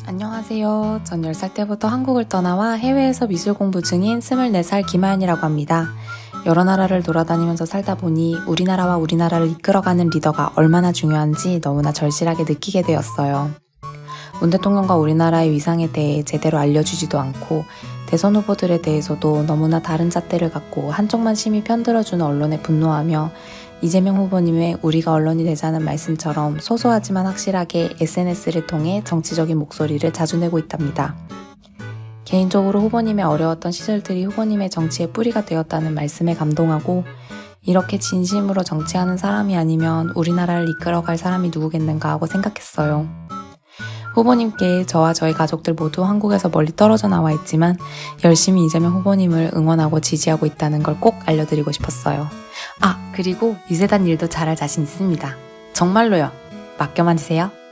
안녕하세요. 전 10살 때부터 한국을 떠나와 해외에서 미술 공부 중인 24살 김하연이라고 합니다. 여러 나라를 돌아다니면서 살다 보니 우리나라와 우리나라를 이끌어가는 리더가 얼마나 중요한지 너무나 절실하게 느끼게 되었어요. 문 대통령과 우리나라의 위상에 대해 제대로 알려주지도 않고 대선 후보들에 대해서도 너무나 다른 잣대를 갖고 한쪽만 심히 편들어주는 언론에 분노하며 이재명 후보님의 우리가 언론이 되자는 말씀처럼 소소하지만 확실하게 SNS를 통해 정치적인 목소리를 자주 내고 있답니다. 개인적으로 후보님의 어려웠던 시절들이 후보님의 정치의 뿌리가 되었다는 말씀에 감동하고 이렇게 진심으로 정치하는 사람이 아니면 우리나라를 이끌어갈 사람이 누구겠는가 하고 생각했어요. 후보님께 저와 저희 가족들 모두 한국에서 멀리 떨어져 나와 있지만 열심히 이재명 후보님을 응원하고 지지하고 있다는 걸 꼭 알려드리고 싶었어요. 그리고 유세단 일도 잘할 자신 있습니다. 정말로요. 맡겨만 주세요.